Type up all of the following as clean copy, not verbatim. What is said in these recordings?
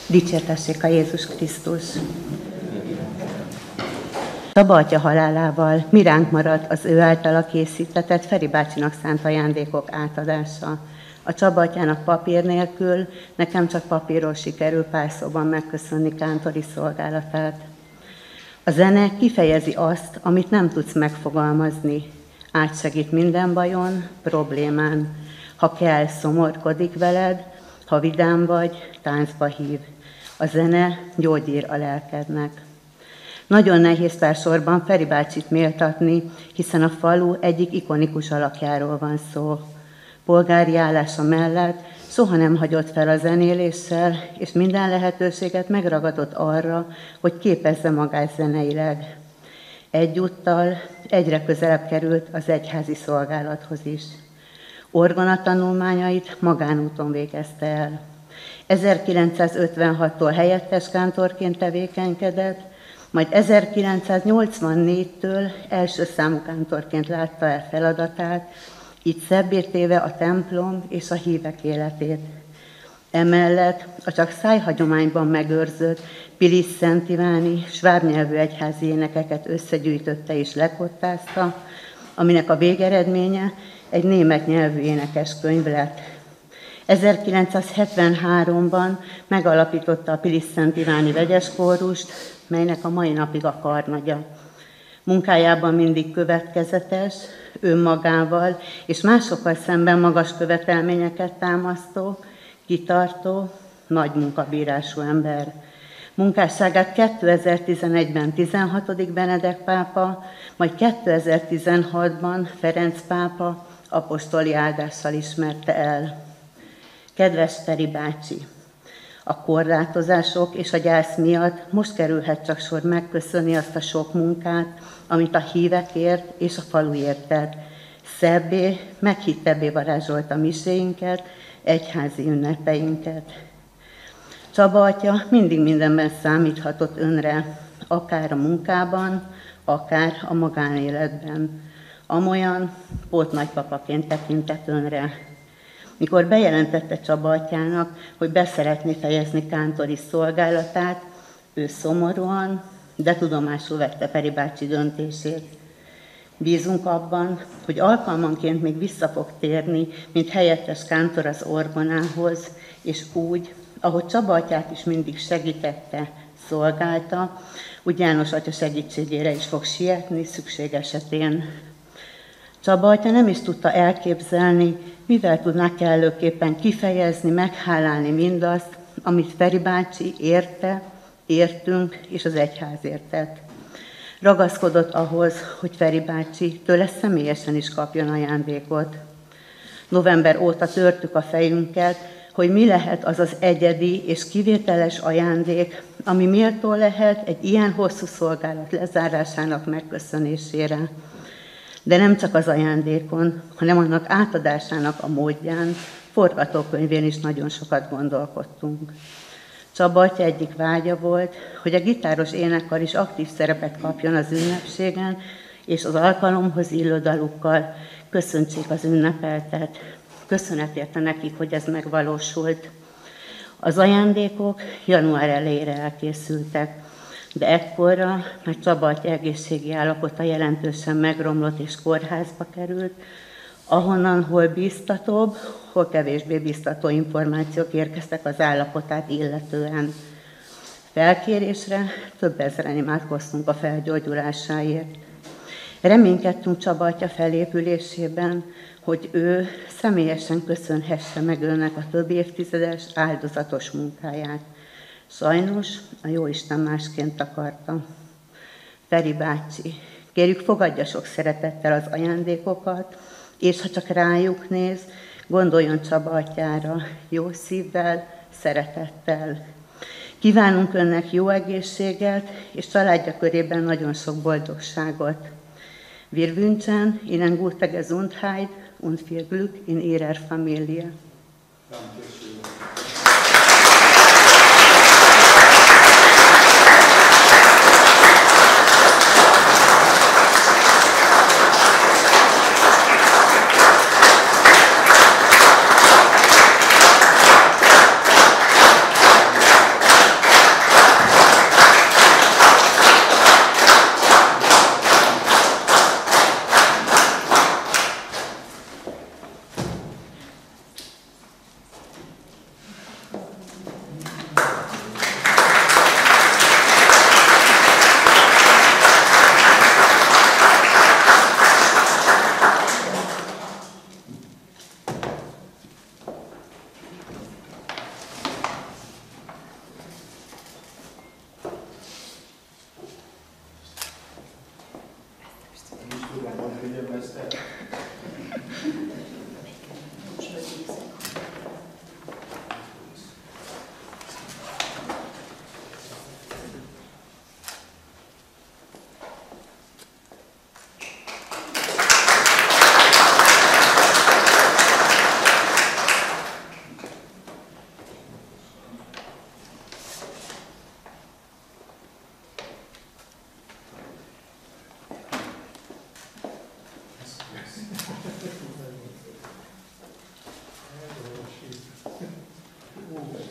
Dicsértessék a Jézus Krisztus! Csaba atya halálával mi ránk maradt az ő általa készítetett Feri bácsinak szánt ajándékok átadása. A Csaba atyának papír nélkül, nekem csak papírról sikerül pár szóban megköszönni kántori szolgálatát. A zene kifejezi azt, amit nem tudsz megfogalmazni. Átsegít minden bajon, problémán. Ha kell, szomorkodik veled, ha vidám vagy, táncba hív. A zene gyógyír a lelkednek. Nagyon nehéz sorban Feri bácsit méltatni, hiszen a falu egyik ikonikus alakjáról van szó. Polgári állása mellett soha nem hagyott fel a zenéléssel, és minden lehetőséget megragadott arra, hogy képezze magát zeneileg. Egyúttal egyre közelebb került az egyházi szolgálathoz is. Orgonatanulmányait magánúton végezte el. 1956-tól helyettes kántorként tevékenykedett, majd 1984-től első számú kántorként látta el feladatát, így szebbé téve a templom és a hívek életét. Emellett a csak szájhagyományban megőrzött Pilis Szent Iváni sváb nyelvű egyházi énekeket összegyűjtötte és lekottázta, aminek a végeredménye egy német nyelvű énekeskönyv lett. 1973-ban megalapította a Pilis Szent Iváni vegyes kórust, melynek a mai napig a karnagya. Munkájában mindig következetes, önmagával és másokkal szemben magas követelményeket támasztó, kitartó, nagy munkabírású ember. Munkásságát 2011-ben 16. Benedek pápa, majd 2016-ban Ferenc pápa apostoli áldással ismerte el. Kedves Feri bácsi! A korlátozások és a gyász miatt most kerülhet csak sor megköszönni azt a sok munkát, amit a hívekért és a faluért tett. Szebbé, meghittebbé varázsolta miséinket, egyházi ünnepeinket. Csaba atya mindig mindenben számíthatott önre, akár a munkában, akár a magánéletben. Amolyan pótnagypapaként tekintett önre. Mikor bejelentette Csaba atyának, hogy be szeretné fejezni kántori szolgálatát, ő szomorúan, de tudomásul vette Feri bácsi döntését. Bízunk abban, hogy alkalmanként még vissza fog térni, mint helyettes kántor az orgonához, és úgy, ahogy Csaba atyát is mindig segítette, szolgálta, úgy János atya segítségére is fog sietni szükség esetén. Csaba atya nem is tudta elképzelni, mivel tudná kellőképpen kifejezni, meghálálni mindazt, amit Feri bácsi érte, értünk és az egyházért tett. Ragaszkodott ahhoz, hogy Feri bácsi tőle személyesen is kapjon ajándékot. November óta törtük a fejünket, hogy mi lehet az az egyedi és kivételes ajándék, ami méltó lehet egy ilyen hosszú szolgálat lezárásának megköszönésére. De nem csak az ajándékon, hanem annak átadásának a módján, forgatókönyvén is nagyon sokat gondolkodtunk. Csaba atya egyik vágya volt, hogy a gitáros énekkar is aktív szerepet kapjon az ünnepségen, és az alkalomhoz illő dalukkal köszöntsék az ünnepeltet. Köszönet érte nekik, hogy ez megvalósult. Az ajándékok január elejére elkészültek, de ekkorra már Csaba atya egészségi állapota jelentősen megromlott és kórházba került, ahonnan hol bíztatóbb, hol kevésbé bíztató információk érkeztek az állapotát illetően. Felkérésre több ezeren imádkoztunk a felgyógyulásáért. Reménykedtünk Csaba atya felépülésében, hogy ő személyesen köszönhesse meg önnek a több évtizedes áldozatos munkáját. Sajnos a Jóisten másként akarta. Feri bácsi, kérjük, fogadja sok szeretettel az ajándékokat, és ha csak rájuk néz, gondoljon Csaba atyára, jó szívvel, szeretettel. Kívánunk önnek jó egészséget, és családja körében nagyon sok boldogságot. Wir wünschen Ihnen gute Gesundheit und viel Glück in Ihrer Familie.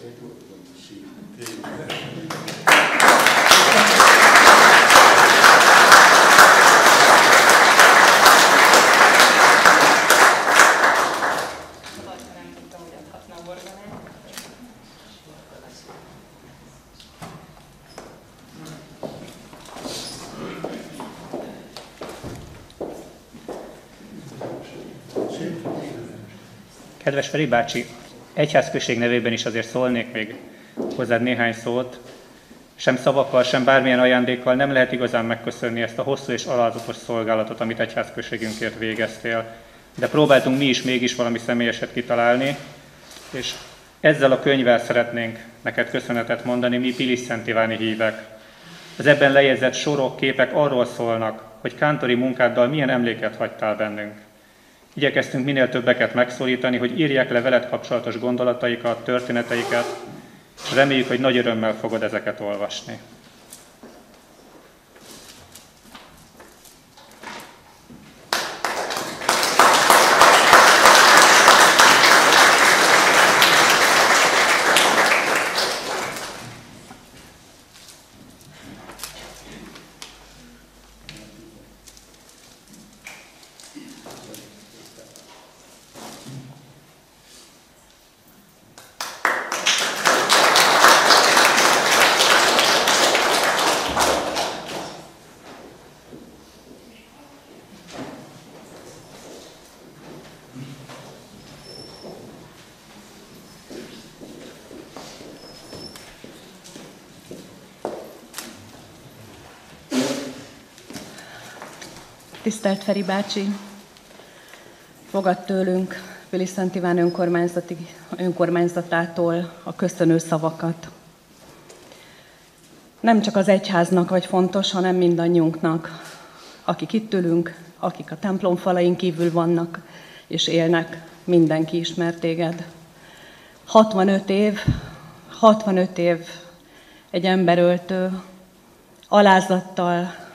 Kedves Feri bácsi, egyházközség nevében is azért szólnék még hozzád néhány szót. Sem szavakkal, sem bármilyen ajándékkal nem lehet igazán megköszönni ezt a hosszú és alázatos szolgálatot, amit egyházközségünkért végeztél. De próbáltunk mi is mégis valami személyeset kitalálni, és ezzel a könyvvel szeretnénk neked köszönetet mondani, mi Pilis-Szent-Iváni hívek. Az ebben lejegyzett sorok, képek arról szólnak, hogy kántori munkáddal milyen emléket hagytál bennünk. Igyekeztünk minél többeket megszólítani, hogy írják le veled kapcsolatos gondolataikat, történeteiket, és reméljük, hogy nagy örömmel fogod ezeket olvasni. Tisztelt Feri bácsi, fogad tőlünk Pilis-Szent-Iván önkormányzatától a köszönő szavakat. Nem csak az egyháznak vagy fontos, hanem mindannyiunknak, akik itt ülünk, akik a templom falain kívül vannak és élnek, mindenki ismer téged. 65 év egy emberöltő, alázattal,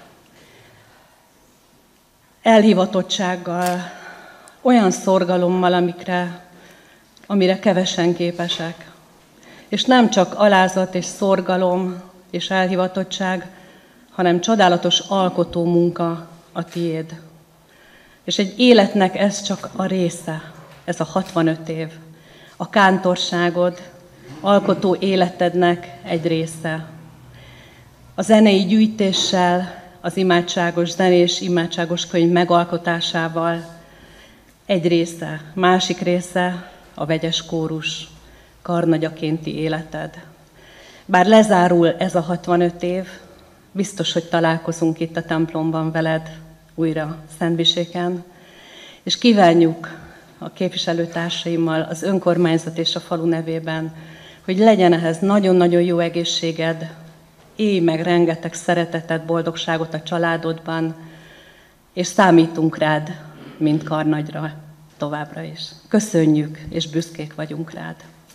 elhivatottsággal, olyan szorgalommal, amire kevesen képesek. És nem csak alázat és szorgalom és elhivatottság, hanem csodálatos alkotó munka a tiéd. És egy életnek ez csak a része, ez a 65 év. A kántorságod, alkotó életednek egy része. A zenei gyűjtéssel, az imádságos zenés, imádságos könyv megalkotásával egy része, másik része a vegyes kórus karnagyakénti életed. Bár lezárul ez a 65 év, biztos, hogy találkozunk itt a templomban veled újra Szentmiséken, és kívánjuk a képviselőtársaimmal az önkormányzat és a falu nevében, hogy legyen ehhez nagyon-nagyon jó egészséged, élj meg rengeteg szeretetet, boldogságot a családodban, és számítunk rád, mint karnagyra továbbra is. Köszönjük, és büszkék vagyunk rád.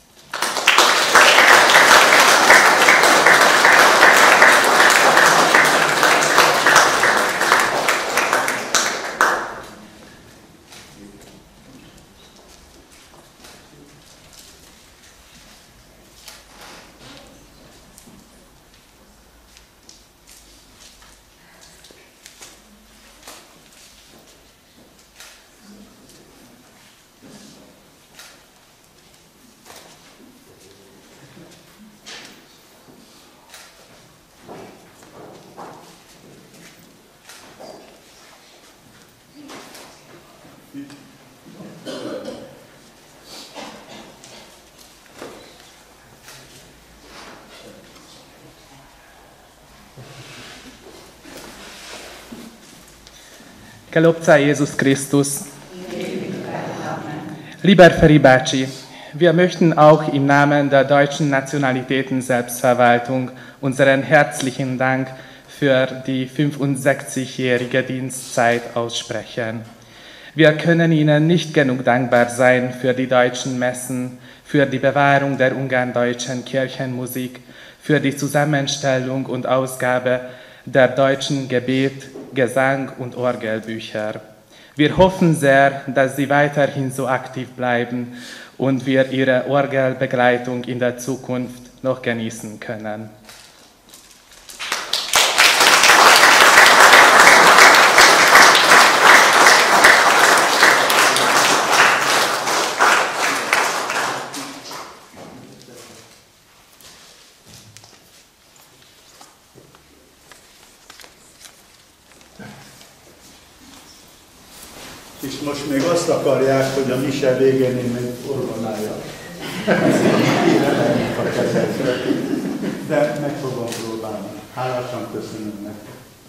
Gelobt sei Jesus Christus. Lieber Feri bácsi, wir möchten auch im Namen der Deutschen Nationalitäten Selbstverwaltung unseren herzlichen Dank für die 65-jährige Dienstzeit aussprechen. Wir können Ihnen nicht genug dankbar sein für die deutschen Messen, für die Bewahrung der ungarn-deutschen Kirchenmusik, für die Zusammenstellung und Ausgabe der deutschen Gebet, Gesang und Orgelbücher. Wir hoffen sehr, dass Sie weiterhin so aktiv bleiben und wir ihre Orgelbegleitung in der Zukunft noch genießen können. És most még azt akarják, hogy a mise végén én még orgonáljak. Kiemeljük a kezekre. De meg fogom próbálni. Hálásan köszönöm nektek.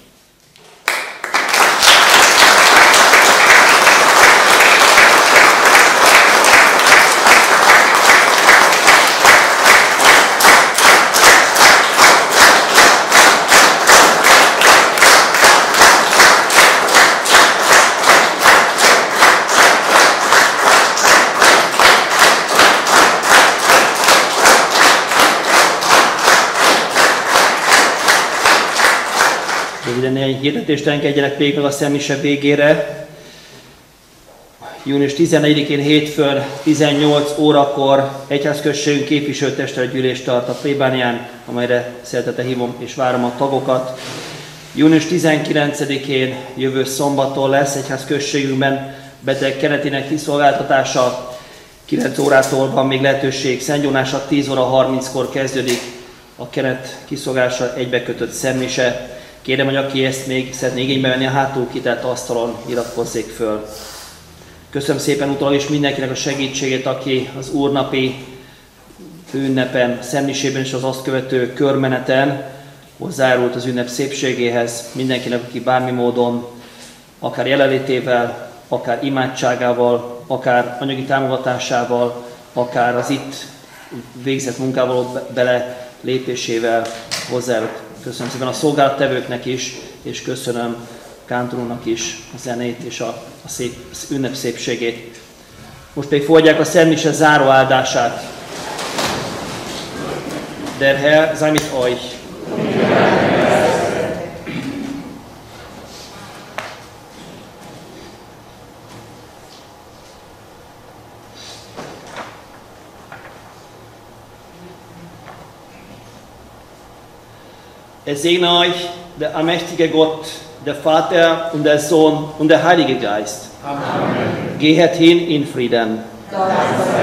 Röviden néhány hirdetést engedjenek még meg a szentmise végére. Június 14-én hétfőn 18 órakor egyházközségünk képviselőtestületgyűlést tart a plébánián, amelyre szeretettel hívom és várom a tagokat. Június 19-én jövő szombaton lesz egyházközségünkben beteg kenetének kiszolgáltatása. 9 órától van még lehetőség Szentgyónásra, 10 óra 30-kor kezdődik a kenet kiszolgálása egybekötött szentmise. Kérem, hogy aki ezt még szeretné igénybe venni, a hátul kitett asztalon iratkozzék föl. Köszönöm szépen utólag is mindenkinek a segítségét, aki az úrnapi főünnepen, szentmisében és az azt követő körmeneten hozzájárult az ünnep szépségéhez. Mindenkinek, aki bármi módon, akár jelenlétével, akár imádságával, akár anyagi támogatásával, akár az itt végzett munkával bele lépésével hozzájárult. Köszönöm szépen a szolgálattevőknek is, és köszönöm Kántor is a zenét és a ünnep szépségét. Most pedig fogadják a szentmise záró áldását. Der Herr sei mit euch. Es segne euch der allmächtige Gott, der Vater und der Sohn und der Heilige Geist. Amen. Gehet hin in Frieden.